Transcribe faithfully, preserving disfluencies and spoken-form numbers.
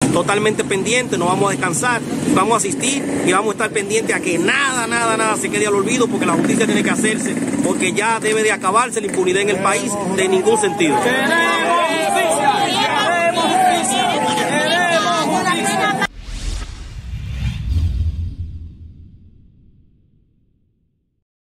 totalmente pendientes, no vamos a descansar, vamos a asistir y vamos a estar pendientes a que nada, nada, nada se quede al olvido, porque la justicia tiene que hacerse, porque ya debe de acabarse la impunidad en el país de ningún sentido.